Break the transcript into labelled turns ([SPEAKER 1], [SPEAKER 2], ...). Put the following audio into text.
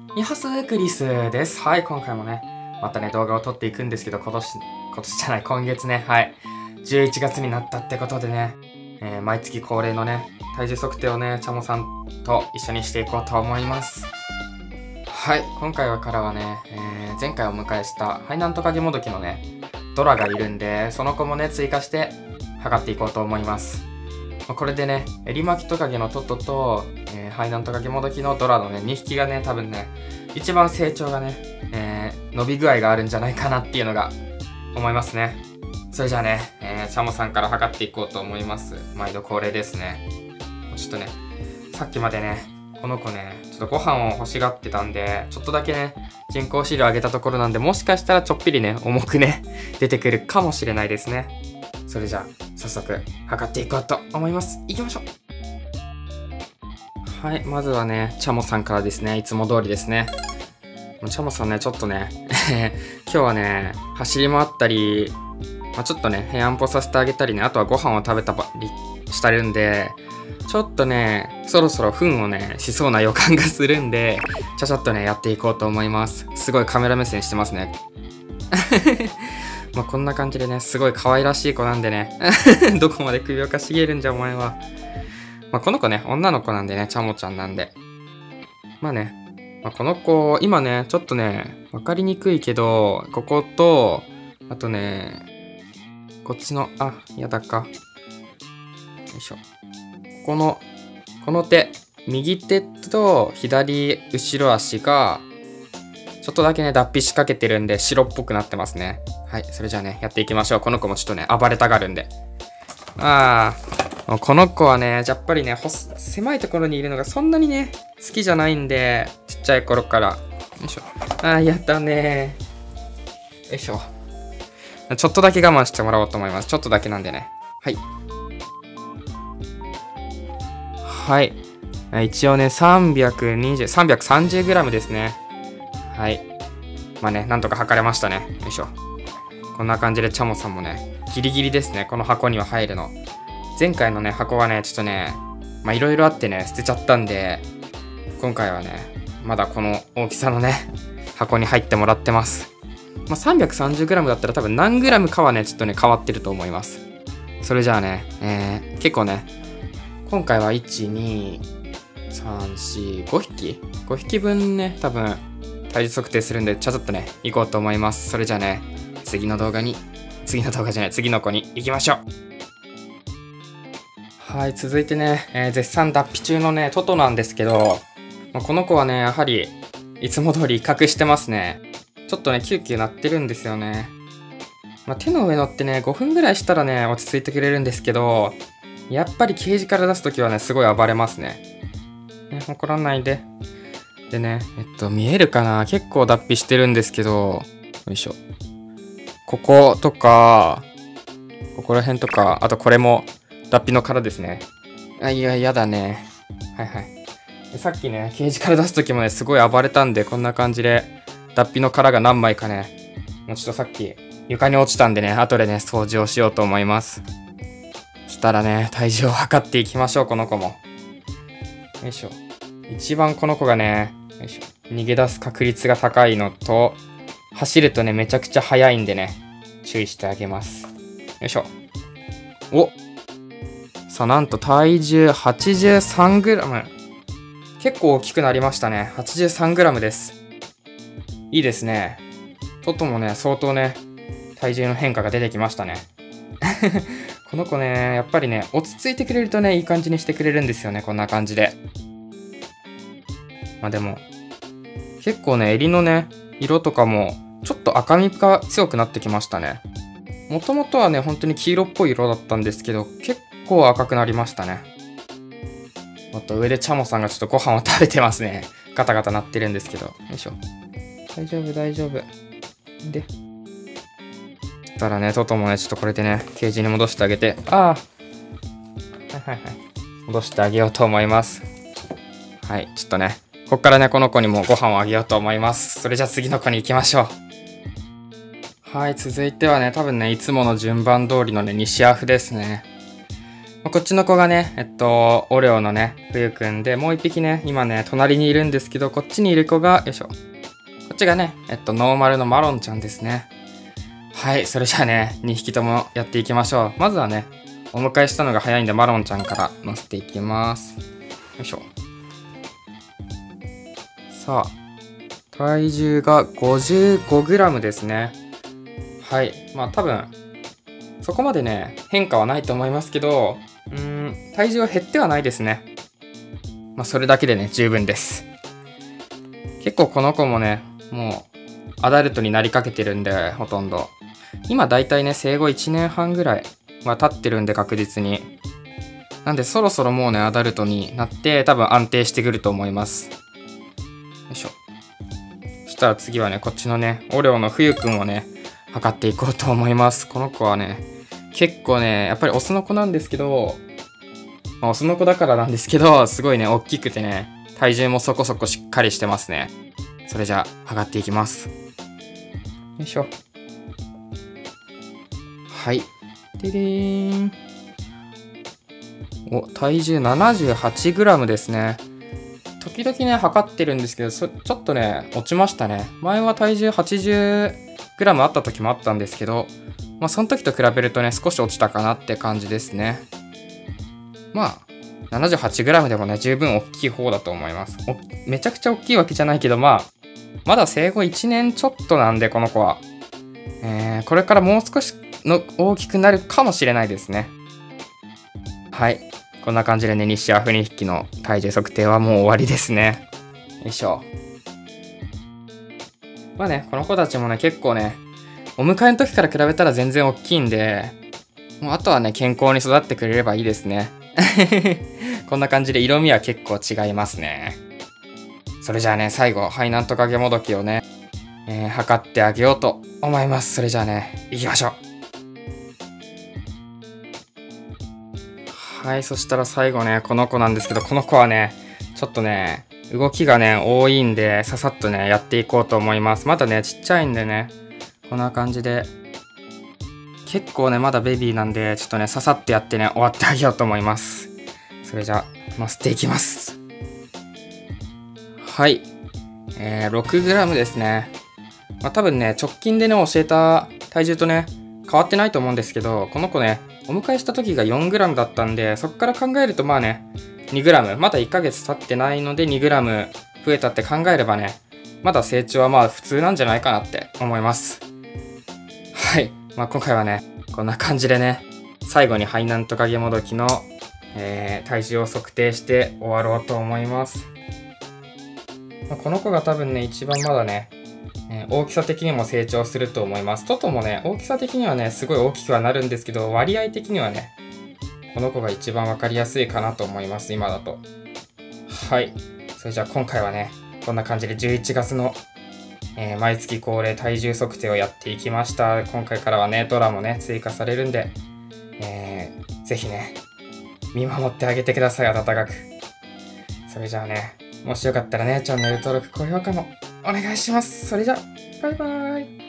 [SPEAKER 1] ニハスクリスです。はい、今回もね、またね、動画を撮っていくんですけど、今月ね、はい、11月になったってことでね、毎月恒例のね、体重測定をね、チャモさんと一緒にしていこうと思います。はい、今回からはね、前回お迎えしたハイナントカゲモドキのね、ドラがいるんで、その子もね、追加して測っていこうと思います。これでね、エリマキトカゲのトトと、ハイナントカゲモドキのドラのね、2匹がね、多分ね、一番成長がね、伸び具合があるんじゃないかなっていうのが思いますね。それじゃあね、チャモさんから測っていこうと思います。毎度恒例ですね。ちょっとね、さっきまでね、この子ね、ちょっとご飯を欲しがってたんで、ちょっとだけね、人工飼料あげたところなんで、もしかしたらちょっぴりね、重くね、出てくるかもしれないですね。それじゃあ、早速、測っていこうと思います。行きましょう。はい、まずはね、チャモさんからですね、いつも通りですね。チャモさんね、ちょっとね、今日はね、走り回ったり、ちょっとね、部屋んぽさせてあげたりね、あとはご飯を食べたりしてるんで、ちょっとね、そろそろ糞をね、しそうな予感がするんで、ちゃっとね、やっていこうと思います。すごいカメラ目線してますね。こんな感じでね、すごい可愛らしい子なんでね、どこまで首をかしげるんじゃお前は。この子ね、女の子なんでね、チャモちゃんなんで。この子、今ね、ちょっとね、わかりにくいけど、ここと、あとね、こっちの、やだか。よいしょ。この手、右手と左後ろ足が、ちょっとだけね、脱皮しかけてるんで、白っぽくなってますね。はい、それじゃあね、やっていきましょう。この子もちょっとね、暴れたがるんで。この子はね、やっぱりね、狭いところにいるのがそんなにね、好きじゃないんで、ちっちゃい頃から。よいしょ。やったね。よいしょ。ちょっとだけ我慢してもらおうと思います。ちょっとだけなんでね。はい。はい。一応ね、330g ですね。はい。なんとか測れましたね。よいしょ。こんな感じでチャモさんもね、ギリギリですね。この箱には入るの。前回のね、箱はね、ちょっとね、いろいろあってね、捨てちゃったんで、今回はね、まだこの大きさのね、箱に入ってもらってます。330g だったら多分何 g かはね、ちょっとね、変わってると思います。それじゃあね、結構ね、今回は1、2、3、4、5匹 ?5 匹分ね、多分、体重測定するんで、ちょっとね、行こうと思います。それじゃあね、次の子に行きましょう。はい、続いてね、絶賛脱皮中のね、トトなんですけど、この子はね、やはり、いつも通り威嚇してますね。ちょっとね、キューキュー鳴ってるんですよね。手の上乗ってね、5分ぐらいしたらね、落ち着いてくれるんですけど、やっぱりケージから出すときはね、すごい暴れますね。怒らないで。でね、見えるかな？結構脱皮してるんですけど、よいしょ。こことか、ここら辺とか、あとこれも脱皮の殻ですね。やだね。はいはい。さっきね、ケージから出すときもね、すごい暴れたんで、こんな感じで、脱皮の殻が何枚かね、もうちょっとさっき、床に落ちたんでね、後でね、掃除をしようと思います。そしたらね、体重を測っていきましょう、この子も。よいしょ。一番この子がね、よいしょ。逃げ出す確率が高いのと、走るとね、めちゃくちゃ速いんでね、注意してあげます。よいしょ。さあ、なんと体重 83g。結構大きくなりましたね。83g です。いいですね。トトもね、相当ね、体重の変化が出てきましたね。この子ね、やっぱりね、落ち着いてくれるとね、いい感じにしてくれるんですよね、こんな感じで。でも、結構ね、襟のね、色とかも、ちょっと赤みが強くなってきましたね。もともとはね、本当に黄色っぽい色だったんですけど、結構赤くなりましたね。あと上でチャモさんがちょっとご飯を食べてますね。ガタガタ鳴ってるんですけど。よいしょ。大丈夫、大丈夫。で。そしたらね、トトもね、ちょっとこれでね、ケージに戻してあげて。はい。戻してあげようと思います。はい、ちょっとね、こっからね、この子にもご飯をあげようと思います。それじゃあ次の子に行きましょう。はい、続いてはね、多分ね、いつもの順番通りのね、西アフですね。 こっちの子がね、オレオのね、冬くんで、もう一匹ね、今ね、隣にいるんですけど、こっちにいる子が、よいしょ。こっちがね、ノーマルのマロンちゃんですね。はい、それじゃあね、2匹ともやっていきましょう。まずはね、お迎えしたのが早いんで、マロンちゃんから乗せていきます。よいしょ。さあ、体重が 55g ですね。はい、まあ多分、そこまでね、変化はないと思いますけど、体重は減ってはないですね。まあそれだけでね、十分です。結構この子もね、もう、アダルトになりかけてるんで、ほとんど。今だいたいね、生後1年半ぐらいは経ってるんで、確実に。なんでそろそろもうね、アダルトになって、多分安定してくると思います。よいしょ。そしたら次はね、こっちのね、オレオの冬くんをね、測っていこうと思います。この子はね、結構ね、やっぱりオスの子なんですけど、まあ、オスの子だからなんですけど、すごいね、大きくてね、体重もそこそこしっかりしてますね。それじゃあ、測っていきます。よいしょ。はい。ででーん。お、体重 78g ですね。時々ね、測ってるんですけど、ちょっとね、落ちましたね。前は体重 80g あった時もあったんですけど、まあ、その時と比べるとね、少し落ちたかなって感じですね。まあ、78g でもね、十分大きい方だと思います。めちゃくちゃ大きいわけじゃないけど、まあ、まだ生後1年ちょっとなんで、この子は。これからもう少し大きくなるかもしれないですね。はい。こんな感じでね、西アフ2匹の体重測定はもう終わりですね。よいしょ。まあね、この子たちもね、結構ね、お迎えの時から比べたら全然大きいんで、もうあとはね、健康に育ってくれればいいですね。こんな感じで色味は結構違いますね。それじゃあね、最後、ハイナントカゲモドキをね、測ってあげようと思います。それじゃあね、行きましょう。はい、そしたら最後ね、この子なんですけど、この子はね、ちょっとね、動きがね、多いんで、ささっとね、やっていこうと思います。まだね、ちっちゃいんでね、こんな感じで、結構ね、まだベビーなんで、ちょっとね、ささってやってね、終わってあげようと思います。それじゃあ、乗せていきます。はい。6g ですね。まあ多分ね、直近でね、教えた体重とね、変わってないと思うんですけど、この子ね、お迎えした時が 4g だったんで、そっから考えるとまあね、2g、まだ1ヶ月経ってないので 2g 増えたって考えればね、まだ成長はまあ普通なんじゃないかなって思います。はい。まあ今回はね、こんな感じでね、最後にハイナントカゲモドキの、体重を測定して終わろうと思います。まあ、この子が多分ね、一番まだね、大きさ的にも成長すると思います。トトもね、大きさ的にはね、すごい大きくはなるんですけど、割合的にはね、この子が一番わかりやすいかなと思います、今だと。はい。それじゃあ今回はね、こんな感じで11月の、毎月恒例体重測定をやっていきました。今回からはね、ドラもね、追加されるんで、ぜひね、見守ってあげてください、温かく。それじゃあね、もしよかったらね、チャンネル登録、高評価もお願いします。それじゃあ、バイバーイ。